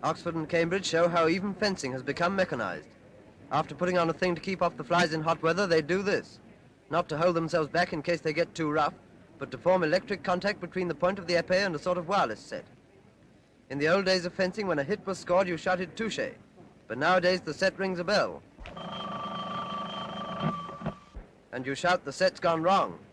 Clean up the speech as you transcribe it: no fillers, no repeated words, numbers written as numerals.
Oxford and Cambridge show how even fencing has become mechanized. After putting on a thing to keep off the flies in hot weather, they do this. Not to hold themselves back in case they get too rough, but to form electric contact between the point of the epee and a sort of wireless set. In the old days of fencing, when a hit was scored, you shouted touche. But nowadays, the set rings a bell. And you shout, the set's gone wrong.